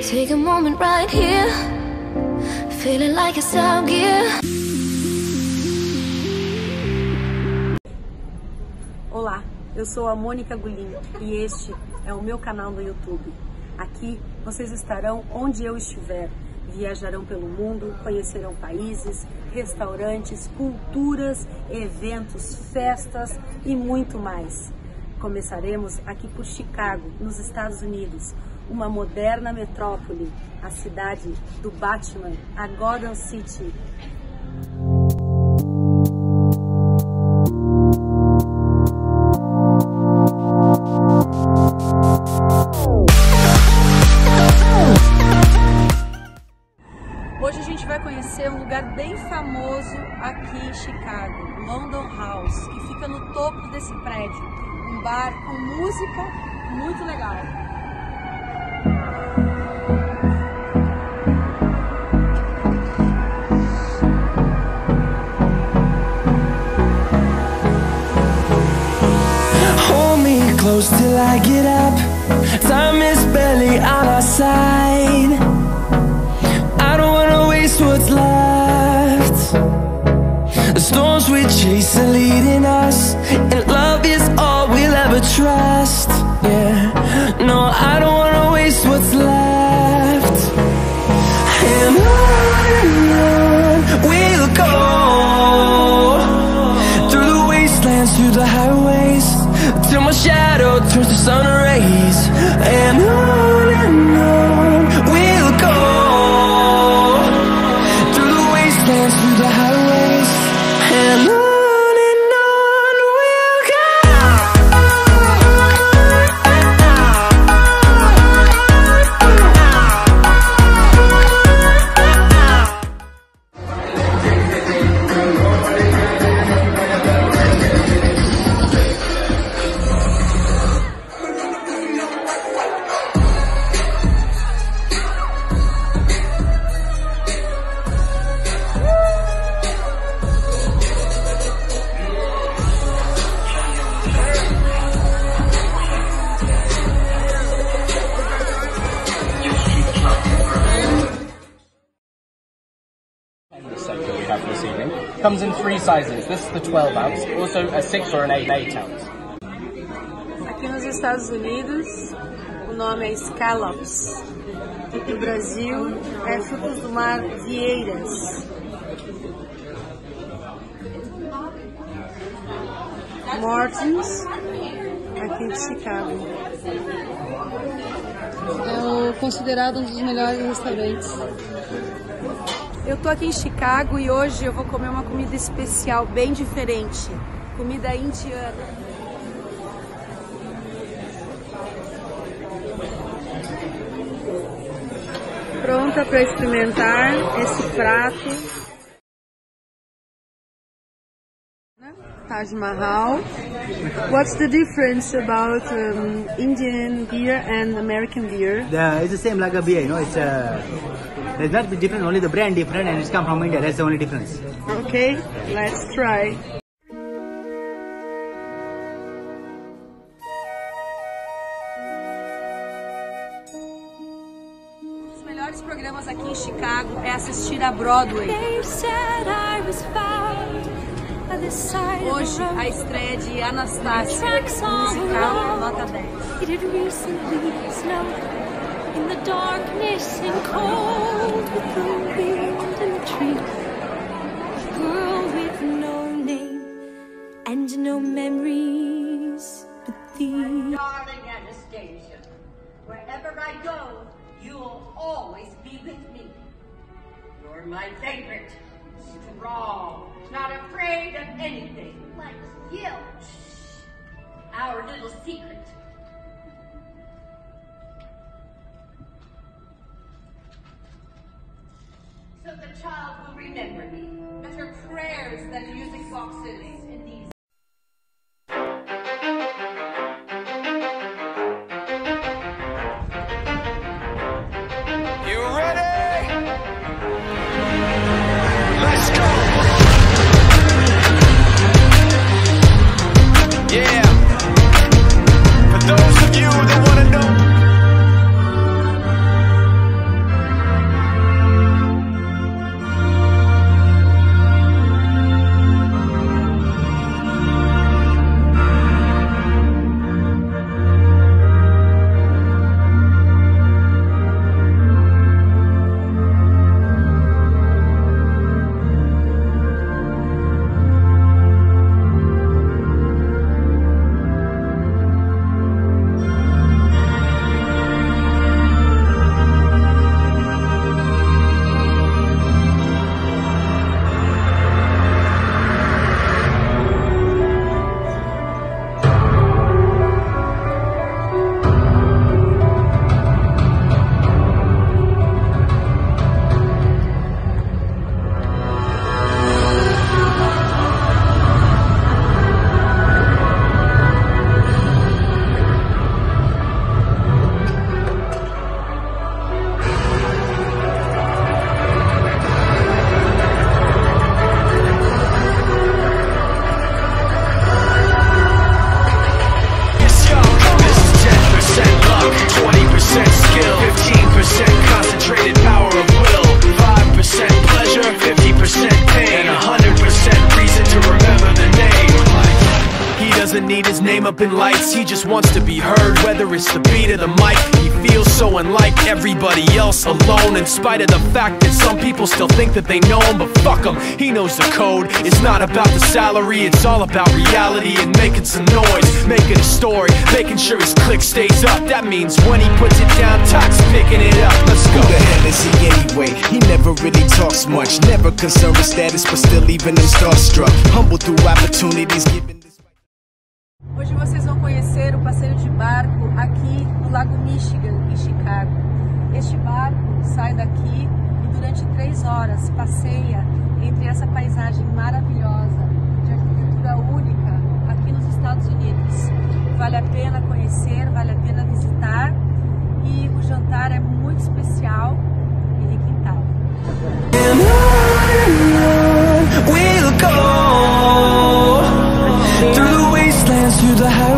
Take a moment right here, feeling like it's out gear. Olá, eu sou a Mônica Gulin e este é o meu canal no YouTube. Aqui vocês estarão onde eu estiver, viajarão pelo mundo, conhecerão países, restaurantes, culturas, eventos, festas e muito mais. Começaremos aqui por Chicago, nos Estados Unidos, uma moderna metrópole, a cidade do Batman, a Gotham City. Hoje a gente vai conhecer um lugar bem famoso aqui em Chicago, London House, que fica no topo desse prédio. Um bar com música muito legal. Hold me close till I get up. Time is barely on our side. I don't wanna waste what's left. The storms we chase are leading us, and love is all we'll ever trust. Yeah, no, I don't wanna waste what's left. And on we'll go, through the wastelands, through the highways, till my shadow turns to sun rays. And on we'll go, through the wastelands, through the highways, and on we'll go. We have this evening comes in 3 sizes. This is the 12 ounce, also a 6 or an 8 ounce. Aqui nos Estados Unidos, o nome é Scallops. No Brasil, é frutos do mar vieiras. Morton's, aqui de Chicago. É considerado um dos melhores restaurantes. Eu tô aqui em Chicago e hoje eu vou comer uma comida especial, bem diferente. Comida indiana. Pronta para experimentar esse prato. Taj Mahal. What's the difference about Indian beer and American beer? It's the same like a beer, you know. There's not the difference, only the brand different, and it's come from India. That's the only difference. Okay, let's try. Um dos melhores programas aqui em Chicago é assistir a Broadway. Hoje, a estreia de Anastasia, musical nota 10. In the darkness and cold, with the wind and the tree, a girl with no name and no memories but thee. My darling Anastasia, wherever I go, you'll always be with me. You're my favorite, strong, not afraid of anything. Like you. Our little secret. So the child will remember me, with her prayers that music boxes in these. You ready? Let's go. Yeah. For those of you that want to know pumping lights, he just wants to be heard, whether it's the beat of the mic. He feels so unlike everybody else, alone, in spite of the fact that some people still think that they know him. But fuck him, he knows the code. It's not about the salary, it's all about reality and making some noise, making a story, making sure his click stays up. That means when he puts it down, Tox picking it up. Let's go. Who the hell is he anyway? He never really talks much, never concerned with status, but still leaving him starstruck. Humble through opportunities given. Hoje vocês vão conhecer o passeio de barco aqui no Lago Michigan, em Chicago. Este barco sai daqui e durante 3 horas passeia entre essa paisagem maravilhosa de arquitetura única aqui nos Estados Unidos. Vale a pena conhecer, vale a pena visitar e o jantar é muito especial e requintado. We'll go through the wastelands, through the highways.